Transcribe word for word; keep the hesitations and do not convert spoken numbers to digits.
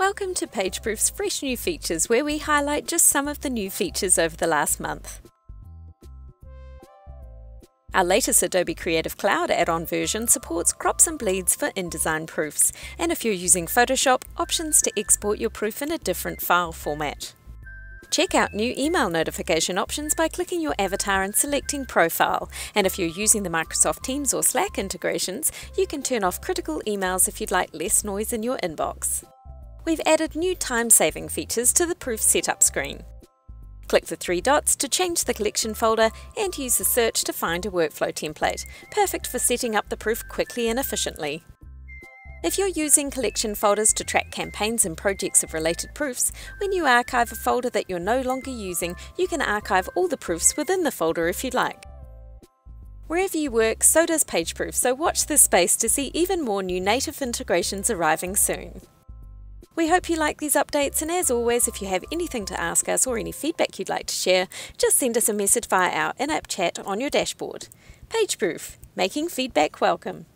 Welcome to PageProof's fresh new features, where we highlight just some of the new features over the last month. Our latest Adobe Creative Cloud add-on version supports crops and bleeds for InDesign proofs, and if you're using Photoshop, options to export your proof in a different file format. Check out new email notification options by clicking your avatar and selecting Profile, and if you're using the Microsoft Teams or Slack integrations, you can turn off critical emails if you'd like less noise in your inbox. We've added new time-saving features to the proof setup screen. Click the three dots to change the collection folder and use the search to find a workflow template, perfect for setting up the proof quickly and efficiently. If you're using collection folders to track campaigns and projects of related proofs, when you archive a folder that you're no longer using, you can archive all the proofs within the folder if you'd like. Wherever you work, so does PageProof, so watch this space to see even more new native integrations arriving soon. We hope you like these updates, and as always, if you have anything to ask us or any feedback you'd like to share, just send us a message via our in-app chat on your dashboard. PageProof, making feedback welcome.